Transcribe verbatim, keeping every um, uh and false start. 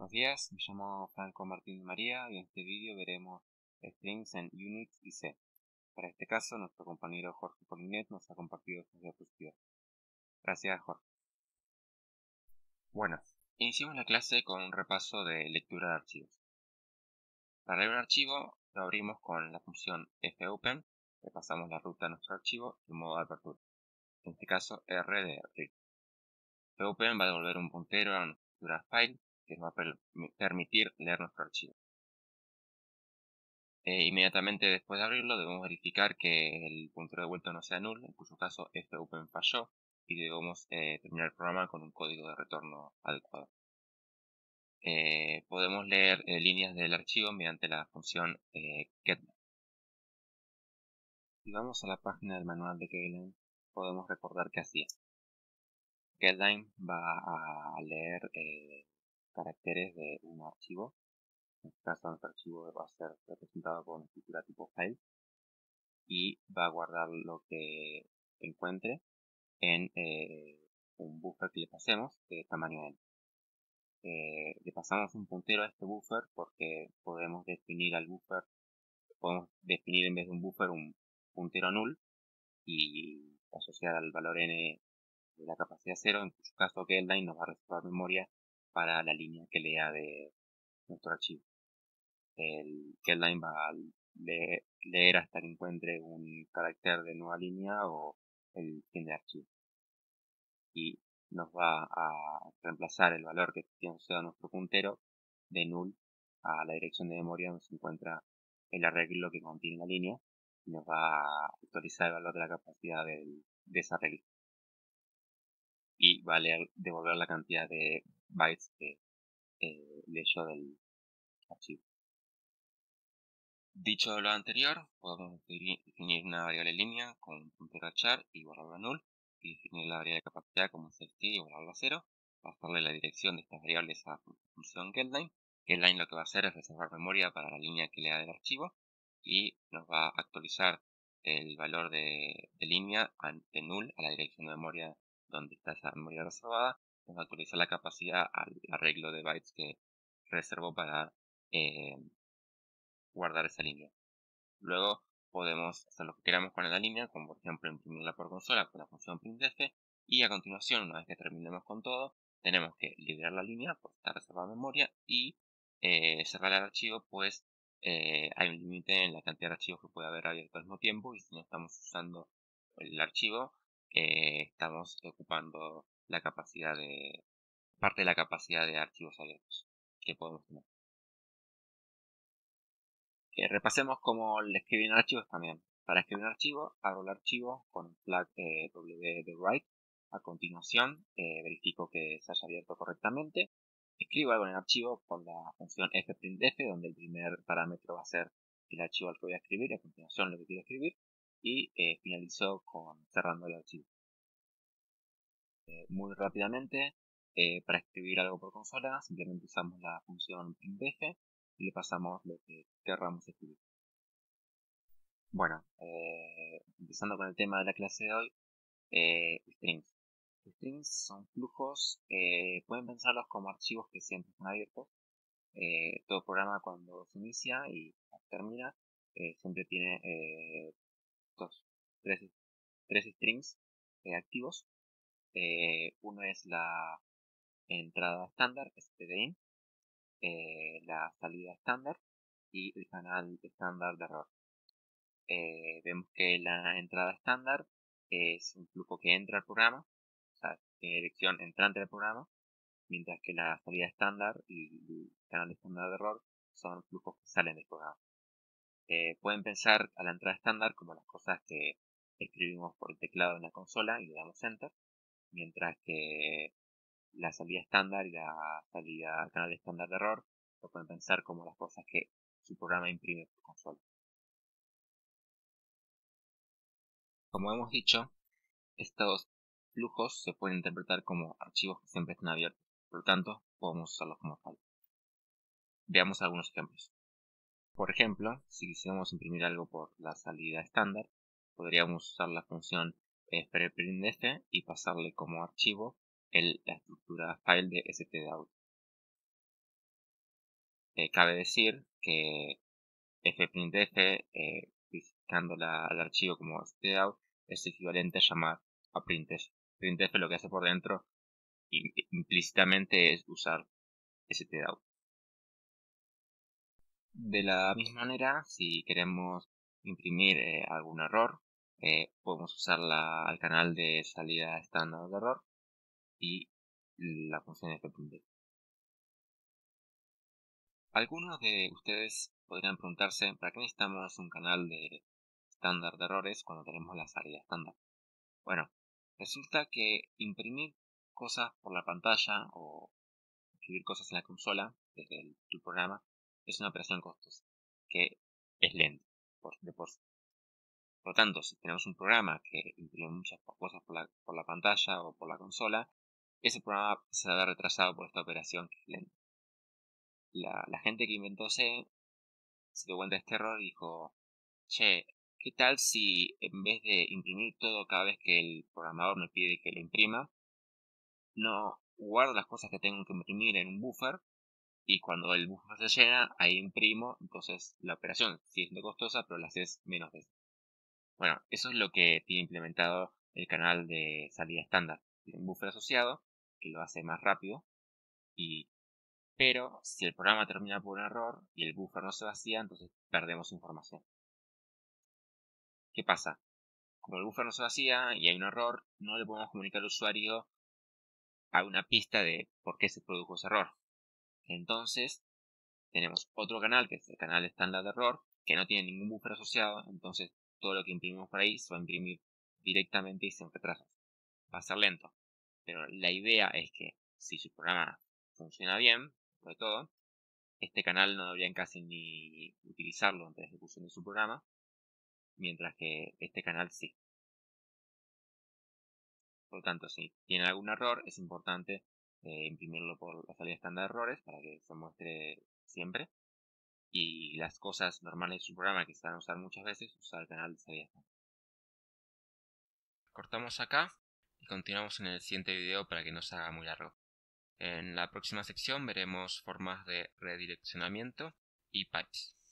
Buenos días, me llamo Franco Martín María y en este vídeo veremos strings en Unix y C. Para este caso, nuestro compañero Jorge Polinet nos ha compartido estas diapositivas. Gracias, Jorge. Bueno, iniciamos la clase con un repaso de lectura de archivos. Para leer un archivo, lo abrimos con la función fopen, le pasamos la ruta a nuestro archivo y el modo de apertura. En este caso, R de read. fopen va a devolver un puntero a nuestra file que nos va a permitir leer nuestro archivo. Eh, inmediatamente después de abrirlo debemos verificar que el puntero de vuelta no sea null, en cuyo caso fopen falló y debemos eh, terminar el programa con un código de retorno adecuado. Eh, podemos leer eh, líneas del archivo mediante la función eh, getLine. Si vamos a la página del manual de getLine, podemos recordar qué hacía. getLine va a leer eh, caracteres de un archivo. En este caso, nuestro archivo va a ser representado por una escritura tipo file y va a guardar lo que encuentre en eh, un buffer que le pasemos de tamaño n. Eh, le pasamos un puntero a este buffer porque podemos definir al buffer, podemos definir en vez de un buffer un puntero null y asociar al valor n de la capacidad cero, en cuyo caso getLine nos va a reservar memoria para la línea que lea de nuestro archivo. El getLine va a leer, leer hasta que encuentre un carácter de nueva línea o el fin de archivo. Y nos va a reemplazar el valor que tiene asociado a nuestro puntero de null a la dirección de memoria donde se encuentra el arreglo que contiene la línea y nos va a actualizar el valor de la capacidad del, de ese arreglo. Y va a leer, devolver la cantidad de bytes que eh, leyó del archivo. Dicho lo anterior, podemos definir una variable línea con un puntero a char y guardarlo a null, y definir la variable de capacidad como sxt y guardarlo a cero, pasarle la dirección de estas variables a la función getLine. getLine lo que va a hacer es reservar memoria para la línea que lea del archivo y nos va a actualizar el valor de, de línea de null a la dirección de memoria donde está esa memoria reservada. Nos va a actualizar la capacidad al arreglo de bytes que reservó para eh, guardar esa línea. Luego podemos hacer lo que queramos con la línea, como por ejemplo imprimirla por consola con la función printf, y a continuación, una vez que terminemos con todo, tenemos que liberar la línea, pues está reservada memoria, y eh, cerrar el archivo, pues eh, hay un límite en la cantidad de archivos que puede haber abierto al mismo tiempo, y si no estamos usando el archivo, eh, estamos ocupando la capacidad de parte de la capacidad de archivos abiertos que podemos tener. Eh, repasemos cómo le escribir en archivos también. Para escribir un archivo, abro el archivo con el flag eh, W de write. A continuación, eh, verifico que se haya abierto correctamente. Escribo algo en el archivo con la función fprintf, donde el primer parámetro va a ser el archivo al que voy a escribir y a continuación lo que quiero escribir. Y eh, finalizo con cerrando el archivo. Eh, muy rápidamente, eh, para escribir algo por consola, simplemente usamos la función printf y le pasamos lo que querramos escribir. Bueno, eh, empezando con el tema de la clase de hoy, eh, strings. Strings son flujos, eh, pueden pensarlos como archivos que siempre están abiertos. Eh, todo programa cuando se inicia y termina, eh, siempre tiene eh, dos, tres, tres strings eh, activos. Eh, uno es la entrada estándar, stdin, eh, la salida estándar y el canal estándar de error. Eh, vemos que la entrada estándar es un flujo que entra al programa, o sea, tiene dirección entrante al programa, mientras que la salida estándar y el canal estándar de error son flujos que salen del programa. Eh, pueden pensar a la entrada estándar como las cosas que escribimos por el teclado en la consola y le damos enter, mientras que la salida estándar y la salida canal estándar de error lo pueden pensar como las cosas que su programa imprime por consola. Como hemos dicho, estos flujos se pueden interpretar como archivos que siempre están abiertos, por lo tanto, podemos usarlos como tal. Veamos algunos ejemplos. Por ejemplo, si quisiéramos imprimir algo por la salida estándar, podríamos usar la función fprintf y pasarle como archivo el, la estructura file de stdout. Eh, cabe decir que fprintf, eh, especificando la, el archivo como stdout, es equivalente a llamar a printf. Printf lo que hace por dentro implícitamente es usar stdout. De la misma manera, si queremos imprimir eh, algún error, eh, podemos usar la, el canal de salida estándar de error y la función fprintf. Algunos de ustedes podrían preguntarse ¿para qué necesitamos un canal de estándar de errores cuando tenemos la salida estándar? Bueno, resulta que imprimir cosas por la pantalla o escribir cosas en la consola desde el, tu programa es una operación costosa, que es lenta por, de por sí. Por lo tanto, si tenemos un programa que imprime muchas cosas por la, por la pantalla o por la consola, ese programa se va a ver retrasado por esta operación que es lenta. La, la gente que inventó C se dio cuenta de este error y dijo, che, ¿qué tal si en vez de imprimir todo cada vez que el programador me pide que lo imprima, no guardo las cosas que tengo que imprimir en un buffer y cuando el buffer se llena, ahí imprimo, entonces la operación sigue siendo costosa, pero la haces menos veces? Bueno, eso es lo que tiene implementado el canal de salida estándar. Tiene un buffer asociado que lo hace más rápido, y pero si el programa termina por un error y el buffer no se vacía, entonces perdemos información. ¿Qué pasa? Como el buffer no se vacía y hay un error, no le podemos comunicar al usuario a una pista de por qué se produjo ese error. Entonces, tenemos otro canal, que es el canal estándar de error, que no tiene ningún buffer asociado, entonces todo lo que imprimimos por ahí se va a imprimir directamente y sin retrasos. Va a ser lento, pero la idea es que si su programa funciona bien, sobre todo, este canal no deberían casi ni utilizarlo antes de la ejecución de su programa, mientras que este canal sí. Por lo tanto, si tiene algún error, es importante eh, imprimirlo por la salida estándar de errores para que se muestre siempre. Y las cosas normales de su programa que se van a usar muchas veces, usar el canal de salida estándar. Cortamos acá y continuamos en el siguiente video para que no se haga muy largo. En la próxima sección veremos formas de redireccionamiento y pipes.